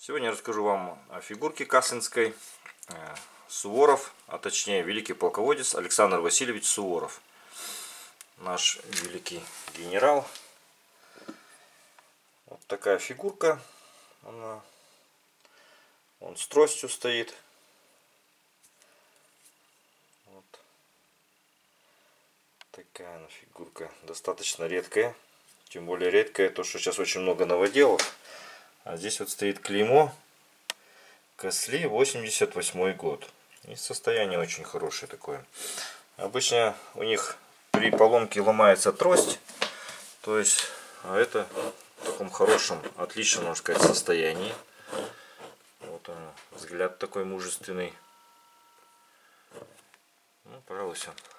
Сегодня я расскажу вам о фигурке каслинской Суворов, а точнее великий полководец Александр Васильевич Суворов. Наш великий генерал. Вот такая фигурка. Он с тростью стоит. Вот такая она фигурка. Достаточно редкая. Тем более редкая то, что сейчас очень много новоделов. А здесь вот стоит клеймо Косли 88 год. И состояние очень хорошее такое. Обычно у них при поломке ломается трость. То есть, а это в таком хорошем, отличном, можно сказать, состоянии. Вот он, взгляд такой мужественный. Ну, пожалуй, все.